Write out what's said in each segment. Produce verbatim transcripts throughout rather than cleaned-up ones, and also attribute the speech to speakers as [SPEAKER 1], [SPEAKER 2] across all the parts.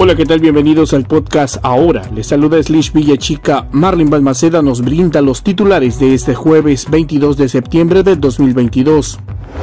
[SPEAKER 1] Hola, ¿qué tal? Bienvenidos al podcast Ahora. Les saluda Slish Villachica. Marlin Balmaceda nos brinda los titulares de este jueves veintidós de septiembre de dos mil veintidós.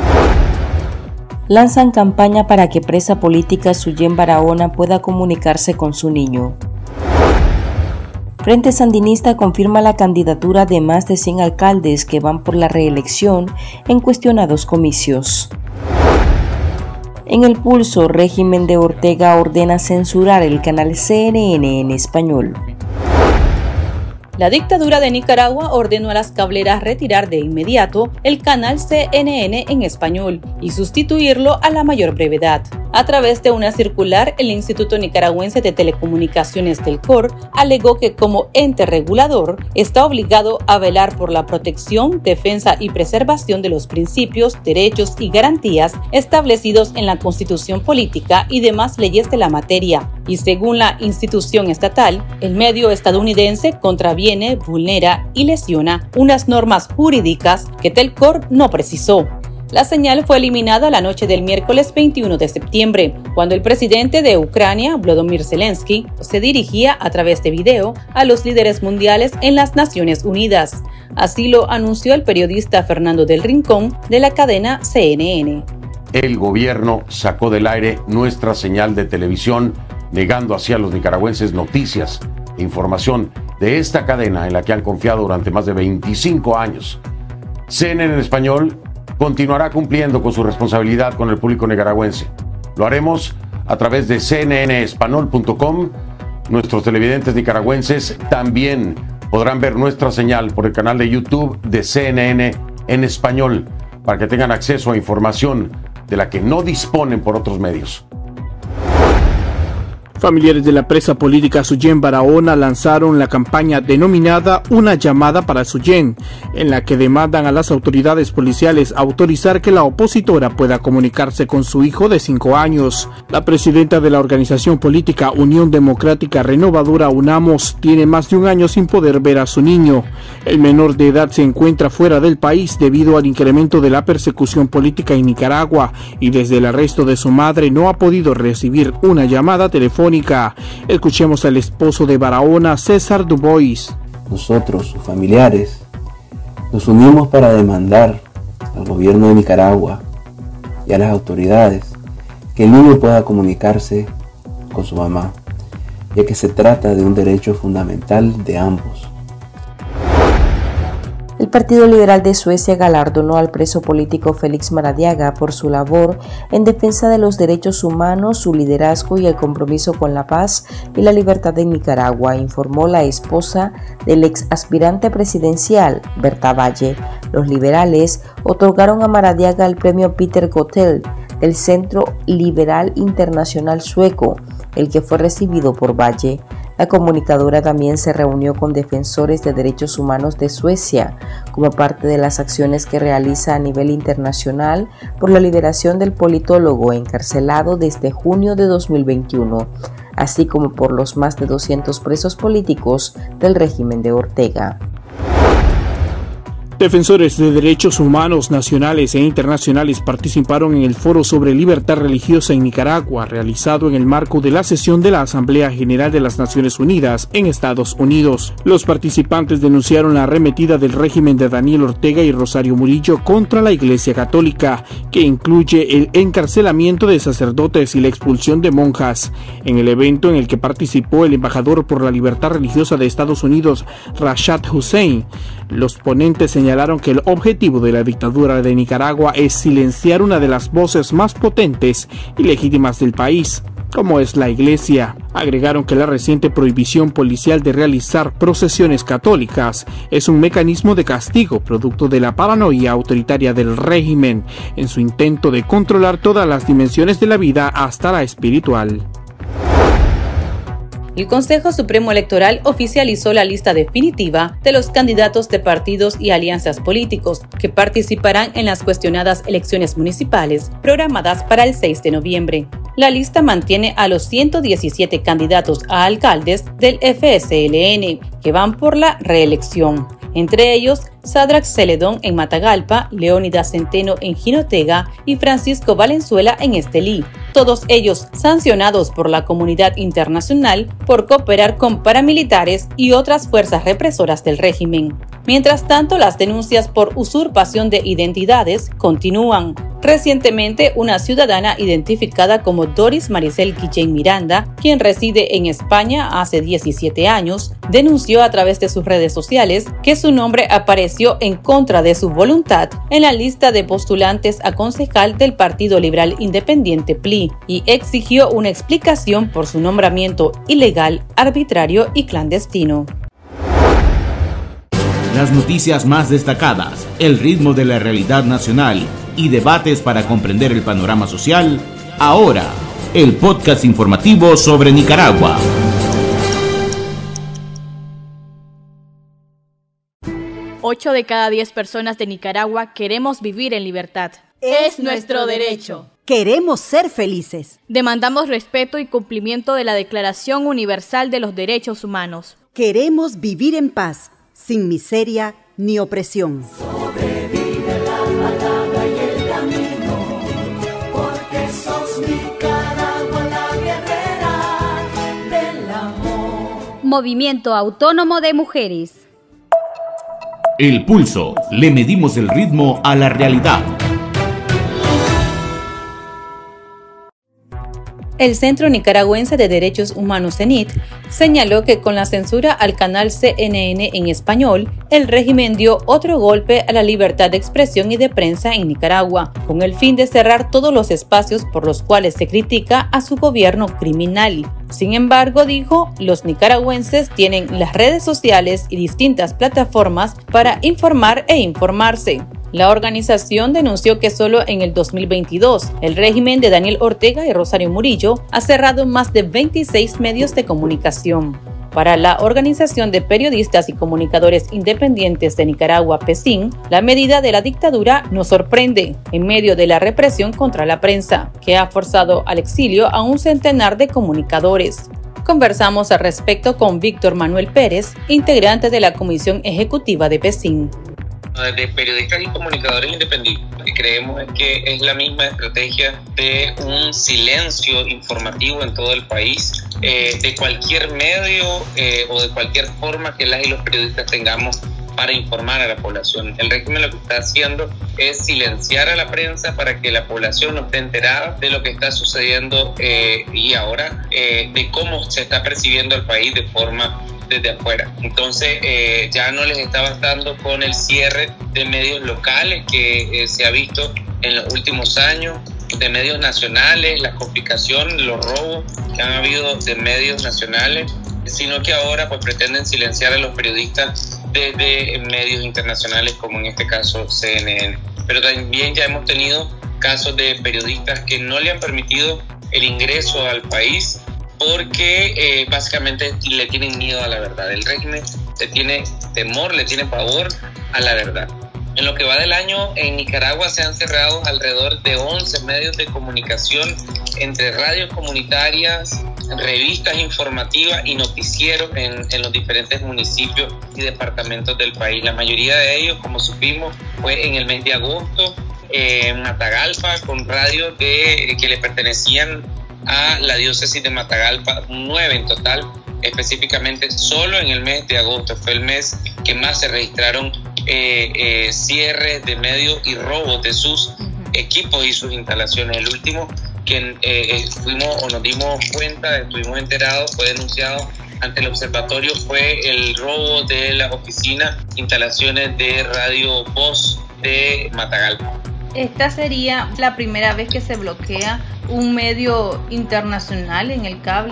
[SPEAKER 2] Lanzan campaña para que presa política Suyén Barahona pueda comunicarse con su niño. Frente Sandinista confirma la candidatura de más de cien alcaldes que van por la reelección en cuestionados comicios. En el pulso, régimen de Ortega ordena censurar el canal C N N en español.
[SPEAKER 3] La dictadura de Nicaragua ordenó a las cableras retirar de inmediato el canal C N N en español y sustituirlo a la mayor brevedad. A través de una circular, el Instituto Nicaragüense de Telecomunicaciones del C O R alegó que como ente regulador está obligado a velar por la protección, defensa y preservación de los principios, derechos y garantías establecidos en la Constitución Política y demás leyes de la materia. Y según la institución estatal, el medio estadounidense contraviene, vulnera y lesiona unas normas jurídicas que Telcor no precisó. La señal fue eliminada la noche del miércoles veintiuno de septiembre, cuando el presidente de Ucrania, Volodymyr Zelensky, se dirigía a través de video a los líderes mundiales en las Naciones Unidas. Así lo anunció el periodista Fernando del Rincón de la cadena C N N.
[SPEAKER 4] El gobierno sacó del aire nuestra señal de televisión, negando así a los nicaragüenses noticias e información de esta cadena en la que han confiado durante más de veinticinco años. C N N en español continuará cumpliendo con su responsabilidad con el público nicaragüense. Lo haremos a través de c n n español punto com. Nuestros televidentes nicaragüenses también podrán ver nuestra señal por el canal de YouTube de C N N en español, para que tengan acceso a información de la que no disponen por otros medios.
[SPEAKER 1] Familiares de la presa política Suyén Barahona lanzaron la campaña denominada Una llamada para Suyén, en la que demandan a las autoridades policiales autorizar que la opositora pueda comunicarse con su hijo de cinco años. La presidenta de la organización política Unión Democrática Renovadora UNAMOS tiene más de un año sin poder ver a su niño. El menor de edad se encuentra fuera del país debido al incremento de la persecución política en Nicaragua y desde el arresto de su madre no ha podido recibir una llamada telefónica. Escuchemos al esposo de Barahona, César Dubois.
[SPEAKER 5] Nosotros, sus familiares, nos unimos para demandar al gobierno de Nicaragua y a las autoridades que el niño pueda comunicarse con su mamá, ya que se trata de un derecho fundamental de ambos.
[SPEAKER 2] El Partido Liberal de Suecia galardonó al preso político Félix Maradiaga por su labor en defensa de los derechos humanos, su liderazgo y el compromiso con la paz y la libertad de Nicaragua, informó la esposa del ex aspirante presidencial, Berta Valle. Los liberales otorgaron a Maradiaga el premio Peter Gotell del Centro Liberal Internacional Sueco, el que fue recibido por Valle. La comunicadora también se reunió con defensores de derechos humanos de Suecia como parte de las acciones que realiza a nivel internacional por la liberación del politólogo encarcelado desde junio de dos mil veintiuno, así como por los más de doscientos presos políticos del régimen de Ortega.
[SPEAKER 1] Defensores de derechos humanos nacionales e internacionales participaron en el foro sobre libertad religiosa en Nicaragua, realizado en el marco de la sesión de la Asamblea General de las Naciones Unidas en Estados Unidos. Los participantes denunciaron la arremetida del régimen de Daniel Ortega y Rosario Murillo contra la Iglesia Católica, que incluye el encarcelamiento de sacerdotes y la expulsión de monjas. En el evento en el que participó el embajador por la libertad religiosa de Estados Unidos, Rashad Hussein, los ponentes señalaron que el objetivo de la dictadura de Nicaragua es silenciar una de las voces más potentes y legítimas del país, como es la Iglesia. Agregaron que la reciente prohibición policial de realizar procesiones católicas es un mecanismo de castigo producto de la paranoia autoritaria del régimen en su intento de controlar todas las dimensiones de la vida hasta la espiritual.
[SPEAKER 3] El Consejo Supremo Electoral oficializó la lista definitiva de los candidatos de partidos y alianzas políticos que participarán en las cuestionadas elecciones municipales programadas para el seis de noviembre. La lista mantiene a los ciento diecisiete candidatos a alcaldes del F S L N que van por la reelección. Entre ellos, Sadrax Celedón en Matagalpa, Leónidas Centeno en Jinotega y Francisco Valenzuela en Estelí, todos ellos sancionados por la comunidad internacional por cooperar con paramilitares y otras fuerzas represoras del régimen. Mientras tanto, las denuncias por usurpación de identidades continúan. Recientemente, una ciudadana identificada como Doris Maricel Guillén Miranda, quien reside en España hace diecisiete años, denunció a través de sus redes sociales que su nombre apareció en contra de su voluntad en la lista de postulantes a concejal del Partido Liberal Independiente P L I y exigió una explicación por su nombramiento ilegal, arbitrario y clandestino.
[SPEAKER 6] Las noticias más destacadas, el ritmo de la realidad nacional y debates para comprender el panorama social. Ahora, el podcast informativo sobre Nicaragua.
[SPEAKER 7] Ocho de cada diez personas de Nicaragua queremos vivir en libertad. Es nuestro derecho.
[SPEAKER 8] Queremos ser felices.
[SPEAKER 7] Demandamos respeto y cumplimiento de la Declaración Universal de los Derechos Humanos.
[SPEAKER 8] Queremos vivir en paz, sin miseria ni opresión.
[SPEAKER 9] Sobrevive la palabra y el camino, porque sos Nicaragua, la guerrera del amor.
[SPEAKER 10] Movimiento Autónomo de Mujeres.
[SPEAKER 6] El Pulso. Le medimos el ritmo a la realidad.
[SPEAKER 3] El Centro Nicaragüense de Derechos Humanos, CENIT, señaló que con la censura al canal C N N en español, el régimen dio otro golpe a la libertad de expresión y de prensa en Nicaragua, con el fin de cerrar todos los espacios por los cuales se critica a su gobierno criminal. Sin embargo, dijo, los nicaragüenses tienen las redes sociales y distintas plataformas para informar e informarse. La organización denunció que solo en el dos mil veintidós, el régimen de Daniel Ortega y Rosario Murillo ha cerrado más de veintiséis medios de comunicación. Para la Organización de Periodistas y Comunicadores Independientes de Nicaragua, PECIN, la medida de la dictadura nos sorprende en medio de la represión contra la prensa, que ha forzado al exilio a un centenar de comunicadores. Conversamos al respecto con Víctor Manuel Pérez, integrante de la Comisión Ejecutiva de PECIN.
[SPEAKER 11] De periodistas y comunicadores independientes, que creemos que es la misma estrategia de un silencio informativo en todo el país, eh, de cualquier medio eh, o de cualquier forma que las y los periodistas tengamos para informar a la población. El régimen lo que está haciendo es silenciar a la prensa para que la población no esté enterada de lo que está sucediendo eh, y ahora eh, de cómo se está percibiendo el país de forma desde afuera. Entonces eh, ya no les está bastando con el cierre de medios locales que eh, se ha visto en los últimos años, de medios nacionales, la complicación, los robos que han habido de medios nacionales, sino que ahora pues pretenden silenciar a los periodistas desde medios internacionales como en este caso C N N. Pero también ya hemos tenido casos de periodistas que no le han permitido el ingreso al país porque eh, básicamente le tienen miedo a la verdad. El régimen le tiene temor, le tiene pavor a la verdad. En lo que va del año, en Nicaragua se han cerrado alrededor de once medios de comunicación, entre radios comunitarias, revistas informativas y noticieros en, en los diferentes municipios y departamentos del país. La mayoría de ellos, como supimos, fue en el mes de agosto, eh, en Matagalpa, con radios de, que le pertenecían a la diócesis de Matagalpa, nueve en total, específicamente solo en el mes de agosto. Fue el mes que más se registraron eh, eh, cierres de medios y robos de sus equipos y sus instalaciones. El último que eh, fuimos o nos dimos cuenta, estuvimos enterados, fue denunciado ante el observatorio, fue el robo de la oficina, instalaciones de Radio Voz de Matagalpa.
[SPEAKER 12] Esta sería la primera vez que se bloquea un medio internacional en el cable.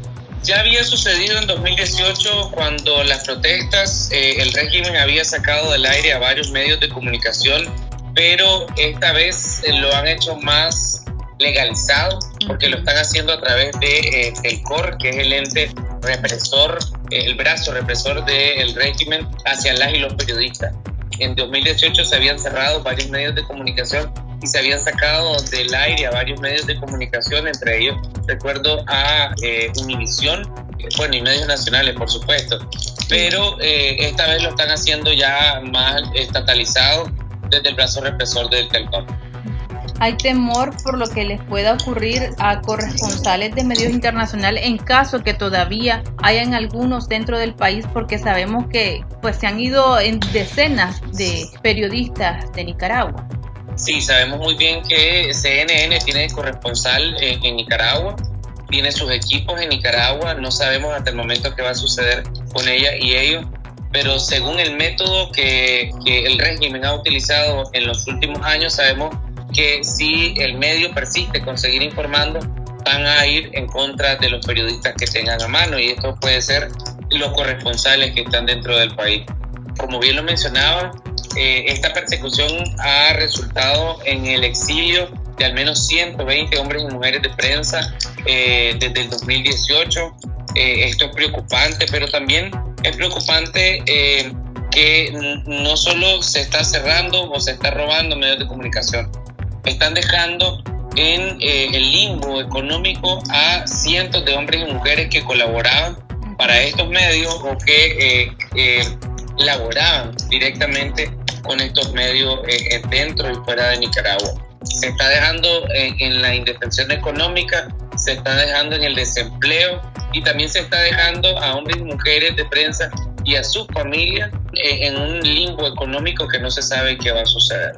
[SPEAKER 11] Ya había sucedido en dos mil dieciocho cuando las protestas, eh, el régimen había sacado del aire a varios medios de comunicación, pero esta vez eh, lo han hecho más legalizado porque lo están haciendo a través de eh, Telcor, que es el ente represor, eh, el brazo represor del régimen hacia las y los periodistas. En dos mil dieciocho se habían cerrado varios medios de comunicación y se habían sacado del aire a varios medios de comunicación, entre ellos recuerdo a eh, Univisión, bueno, y medios nacionales, por supuesto, pero eh, esta vez lo están haciendo ya más estatalizado desde el brazo represor del Telcor.
[SPEAKER 12] Hay temor por lo que les pueda ocurrir a corresponsales de medios internacionales en caso que todavía hayan algunos dentro del país, porque sabemos que pues se han ido en decenas de periodistas de Nicaragua.
[SPEAKER 11] Sí, sabemos muy bien que C N N tiene corresponsal en, en Nicaragua, tiene sus equipos en Nicaragua, no sabemos hasta el momento qué va a suceder con ella y ellos, pero según el método que, que el régimen ha utilizado en los últimos años, sabemos que si el medio persiste con seguir informando, van a ir en contra de los periodistas que tengan a mano, y esto puede ser los corresponsales que están dentro del país. Como bien lo mencionaba, eh, esta persecución ha resultado en el exilio de al menos ciento veinte hombres y mujeres de prensa eh, desde el dos mil dieciocho. Eh, esto es preocupante, pero también es preocupante eh, que no solo se está cerrando o se está robando medios de comunicación, están dejando en eh, el limbo económico a cientos de hombres y mujeres que colaboraban para estos medios o que eh, eh, laboraban directamente con estos medios eh, dentro y fuera de Nicaragua. Se está dejando en, en la indefensión económica, se está dejando en el desempleo y también se está dejando a hombres y mujeres de prensa y a sus familias eh, en un limbo económico que no se sabe qué va a suceder.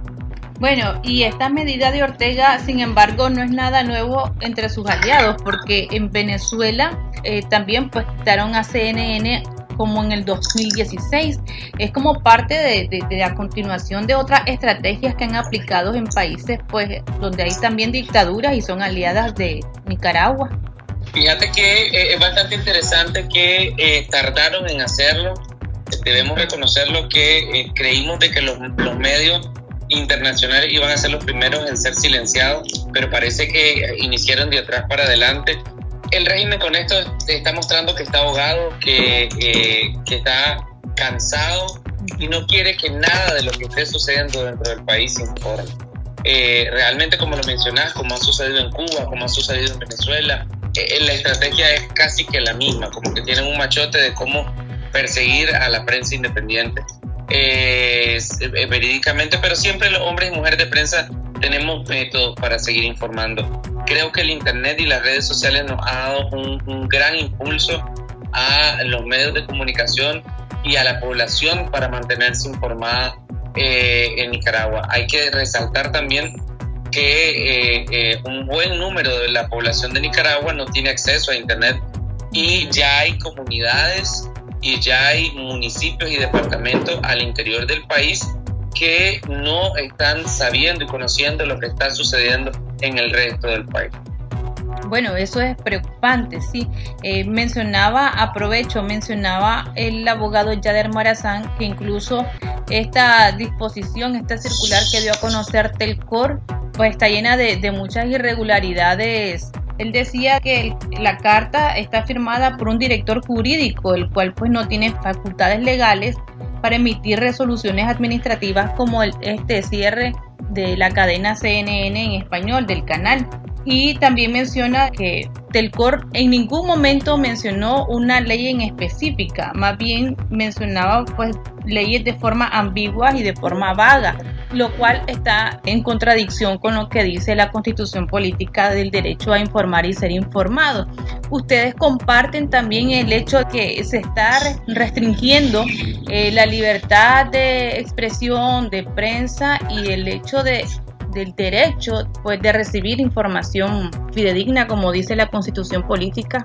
[SPEAKER 12] Bueno, y esta medida de Ortega, sin embargo, no es nada nuevo entre sus aliados, porque en Venezuela eh, también pues quitaron a C N N como en el dos mil dieciséis. Es como parte de, de, de la continuación de otras estrategias que han aplicado en países pues donde hay también dictaduras y son aliadas de Nicaragua.
[SPEAKER 11] Fíjate que eh, es bastante interesante que eh, tardaron en hacerlo. Debemos reconocerlo que eh, creímos de que los, los medios internacionales iban a ser los primeros en ser silenciados, pero parece que iniciaron de atrás para adelante. El régimen con esto está mostrando que está ahogado, que, eh, que está cansado y no quiere que nada de lo que esté sucediendo dentro del país se informe. Eh, realmente, como lo mencionás, como ha sucedido en Cuba, como ha sucedido en Venezuela, eh, la estrategia es casi que la misma, como que tienen un machote de cómo perseguir a la prensa independiente. Eh, eh, verídicamente, pero siempre los hombres y mujeres de prensa tenemos métodos para seguir informando. Creo que el internet y las redes sociales nos ha dado un, un gran impulso a los medios de comunicación y a la población para mantenerse informada eh, en Nicaragua. Hay que resaltar también que eh, eh, un buen número de la población de Nicaragua no tiene acceso a internet y ya hay comunidades y ya hay municipios y departamentos al interior del país que no están sabiendo y conociendo lo que está sucediendo en el resto del país.
[SPEAKER 12] Bueno, eso es preocupante, sí. Eh, mencionaba, aprovecho, mencionaba el abogado Yader Morazán que incluso esta disposición, esta circular que dio a conocer Telcor, pues está llena de, de muchas irregularidades. Él decía que la carta está firmada por un director jurídico, el cual pues no tiene facultades legales para emitir resoluciones administrativas como el, este cierre de la cadena C N N en español del canal. Y también menciona que Telcor en ningún momento mencionó una ley en específica, más bien mencionaba pues leyes de forma ambigua y de forma vaga, lo cual está en contradicción con lo que dice la Constitución Política del derecho a informar y ser informado. Ustedes comparten también el hecho de que se está restringiendo eh, la libertad de expresión, de prensa y el hecho de del derecho pues de recibir información fidedigna, como dice la Constitución Política.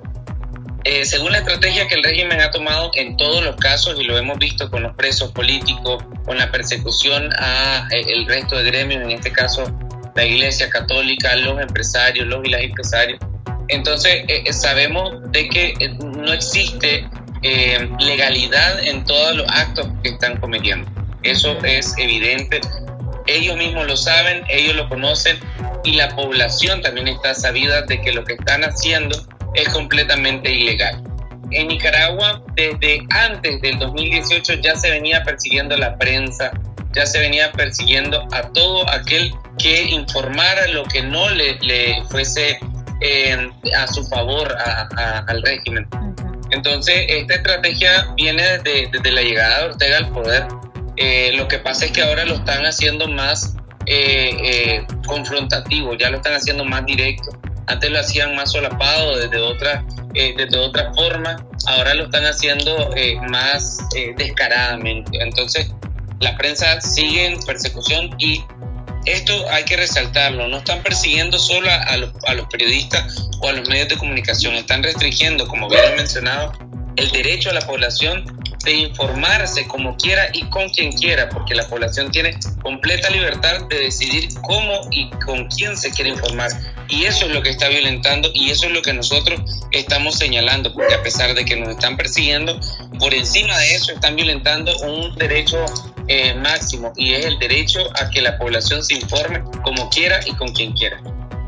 [SPEAKER 11] Eh, según la estrategia que el régimen ha tomado en todos los casos, y lo hemos visto con los presos políticos, con la persecución a eh, el resto de gremios, en este caso la Iglesia Católica, los empresarios, los y las empresarios, entonces eh, sabemos de que eh, no existe eh, legalidad en todos los actos que están cometiendo. Eso es evidente. Ellos mismos lo saben, ellos lo conocen y la población también está sabida de que lo que están haciendo es completamente ilegal. En Nicaragua, desde antes del dos mil dieciocho ya se venía persiguiendo a la prensa, ya se venía persiguiendo a todo aquel que informara lo que no le, le fuese eh, a su favor a, a, al régimen. Entonces, esta estrategia viene desde, desde la llegada de Ortega al poder. Eh, lo que pasa es que ahora lo están haciendo más eh, eh, confrontativo, ya lo están haciendo más directo. Antes lo hacían más solapado desde otra, eh, desde otra forma, ahora lo están haciendo eh, más eh, descaradamente. Entonces, la prensa sigue en persecución y esto hay que resaltarlo, no están persiguiendo solo a, a, los, a los periodistas o a los medios de comunicación, están restringiendo, como bien he mencionado, el derecho a la población de informarse como quiera y con quien quiera, porque la población tiene completa libertad de decidir cómo y con quién se quiere informar. Y eso es lo que está violentando y eso es lo que nosotros estamos señalando, porque a pesar de que nos están persiguiendo, por encima de eso están violentando un derecho eh, máximo, y es el derecho a que la población se informe como quiera y con quien quiera.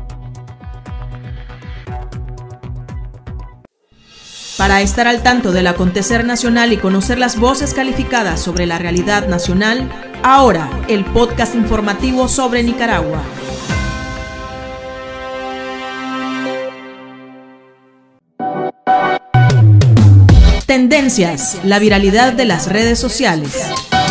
[SPEAKER 13] Para estar al tanto del acontecer nacional y conocer las voces calificadas sobre la realidad nacional, ahora el podcast informativo sobre Nicaragua. Tendencias, la viralidad de las redes sociales.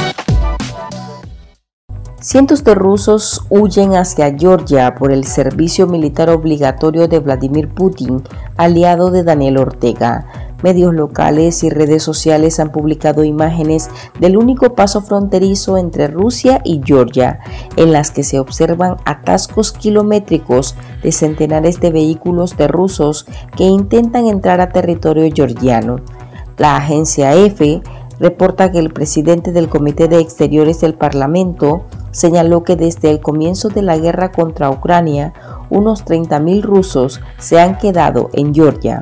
[SPEAKER 2] Cientos de rusos huyen hacia Georgia por el servicio militar obligatorio de Vladimir Putin, aliado de Daniel Ortega. Medios locales y redes sociales han publicado imágenes del único paso fronterizo entre Rusia y Georgia, en las que se observan atascos kilométricos de centenares de vehículos de rusos que intentan entrar a territorio georgiano. La agencia E F E reporta que el presidente del Comité de Exteriores del Parlamento señaló que desde el comienzo de la guerra contra Ucrania, unos treinta mil rusos se han quedado en Georgia.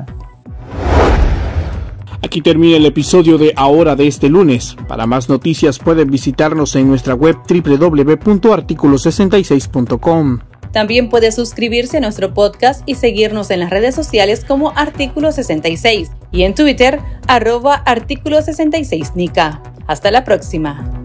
[SPEAKER 1] Aquí termina el episodio de Ahora de este lunes. Para más noticias pueden visitarnos en nuestra web doble u doble u doble u punto artículo sesenta y seis punto com.
[SPEAKER 3] También puede suscribirse a nuestro podcast y seguirnos en las redes sociales como Artículo sesenta y seis y en Twitter, arroba Artículo sesenta y seis Nica. Hasta la próxima.